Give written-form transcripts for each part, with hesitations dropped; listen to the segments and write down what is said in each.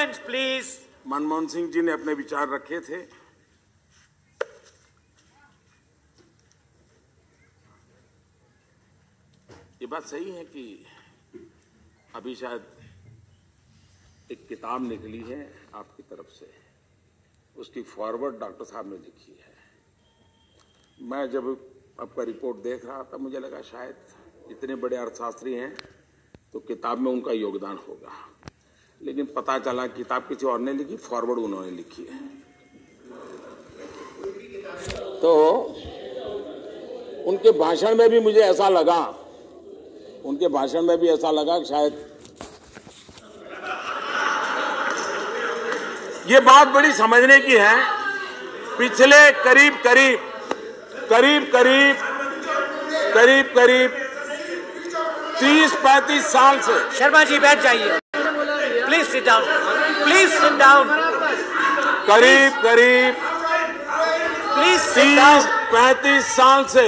Silence, please. Manmohan Singh ji ने अपने विचार रखे थे। ये बात सही है कि अभी शायद एक किताब निकली है आपकी तरफ से, उसकी फॉरवर्ड डॉक्टर साहब ने लिखी है। मैं जब आपका रिपोर्ट देख रहा था मुझे लगा शायद इतने बड़े अर्थशास्त्री हैं तो किताब में उनका योगदान होगा, लेकिन पता चला किताब किसी और ने लिखी, फॉरवर्ड उन्होंने लिखी है। तो उनके भाषण में भी मुझे ऐसा लगा, कि शायद ये बात बड़ी समझने की है। पिछले करीब 30-35 साल से। शर्मा जी बैठ जाइए। Please sit down. Please sit down. करीब प्लीज सिट डाउन। 30-35 साल से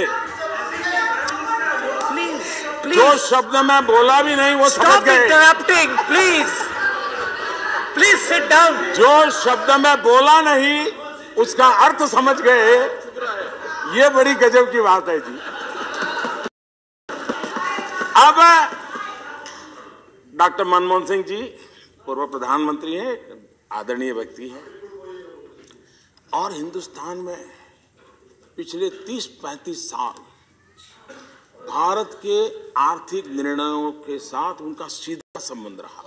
प्लीज जो शब्द मैं बोला भी नहीं वो समझ स्टॉप गए। Interrupting please sit down. जो शब्द मैं बोला नहीं उसका अर्थ समझ गए, ये बड़ी गजब की बात है जी। अब डॉक्टर मनमोहन सिंह जी पूर्व प्रधानमंत्री हैं, आदरणीय व्यक्ति हैं, और हिंदुस्तान में पिछले 30-35 साल भारत के आर्थिक निर्णयों के साथ उनका सीधा संबंध रहा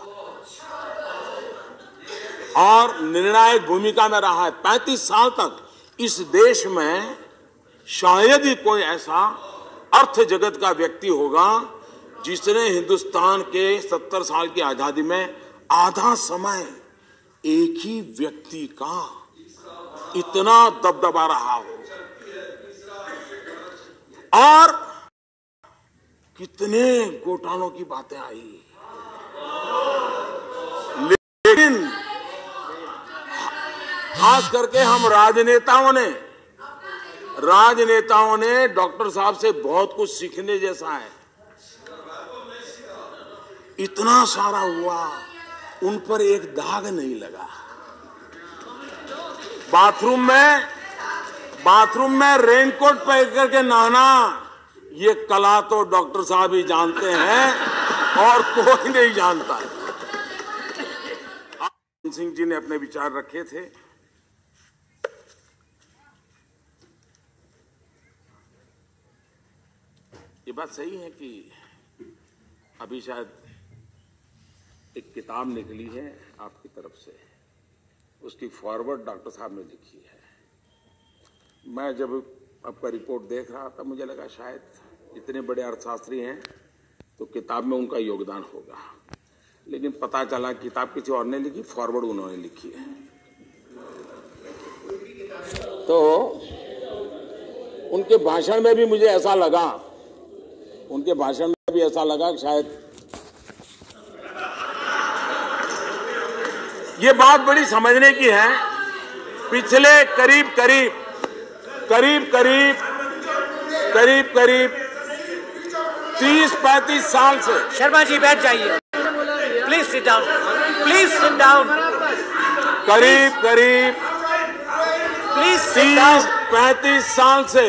और निर्णायक भूमिका में रहा है। 35 साल तक इस देश में शायद ही कोई ऐसा अर्थ जगत का व्यक्ति होगा जिसने हिंदुस्तान के 70 साल की आजादी में आधा समय एक ही व्यक्ति का इतना दबदबा रहा हो। और कितने घोटालों की बातें आई, लेकिन खास करके हम राजनेताओं ने डॉक्टर साहब से बहुत कुछ सीखने जैसा है। इतना सारा हुआ, उन पर एक दाग नहीं लगा। बाथरूम में रेनकोट पहन करके नहाना, ये कला तो डॉक्टर साहब ही जानते हैं और कोई नहीं जानता है। सिंह जी ने अपने विचार रखे थे। ये बात सही है कि अभी शायद एक किताब निकली है आपकी तरफ से, उसकी फॉरवर्ड डॉक्टर साहब ने लिखी है। मैं जब आपका रिपोर्ट देख रहा था मुझे लगा शायद इतने बड़े अर्थशास्त्री हैं तो किताब में उनका योगदान होगा, लेकिन पता चला किताब किसी और ने लिखी, फॉरवर्ड उन्होंने लिखी है। तो उनके भाषण में भी मुझे ऐसा लगा, कि शायद ये बात बड़ी समझने की है। पिछले करीब 30-35 साल से। शर्मा जी बैठ जाइए। Please sit down. करीब प्लीज सिट डाउन। 30-35 साल से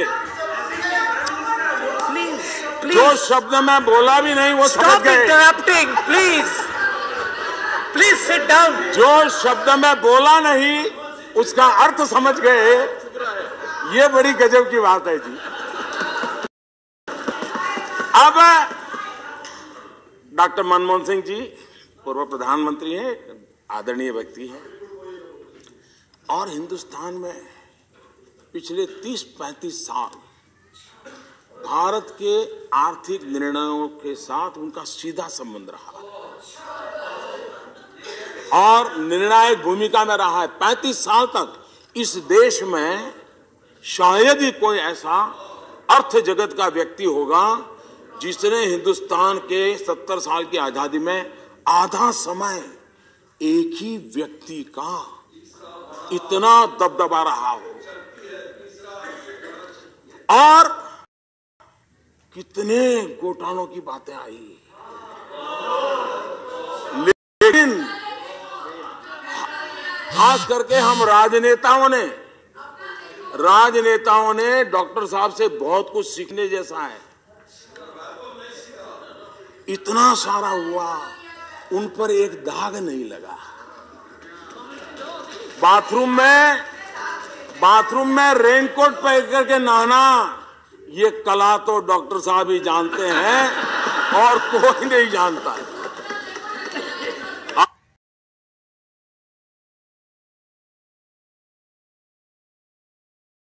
जो शब्द मैं बोला भी नहीं वो समझ गए। Interrupting please sit down. जो शब्द मैं बोला नहीं उसका अर्थ समझ गए, ये बड़ी गजब की बात है जी। अब डॉक्टर मनमोहन सिंह जी पूर्व प्रधानमंत्री हैं, आदरणीय व्यक्ति हैं, और हिंदुस्तान में पिछले 30-35 साल भारत के आर्थिक निर्णयों के साथ उनका सीधा संबंध रहा और निर्णायक भूमिका में रहा है। 35 साल तक इस देश में शायद ही कोई ऐसा अर्थ जगत का व्यक्ति होगा जिसने हिंदुस्तान के 70 साल की आजादी में आधा समय एक ही व्यक्ति का इतना दबदबा रहा हो। और कितने घोटालों की बातें आई, लेकिन खास करके हम राजनेताओं ने डॉक्टर साहब से बहुत कुछ सीखने जैसा है। इतना सारा हुआ, उन पर एक दाग नहीं लगा। बाथरूम में रेनकोट पहन करके नहाना, ये कला तो डॉक्टर साहब ही जानते हैं और कोई नहीं जानता है।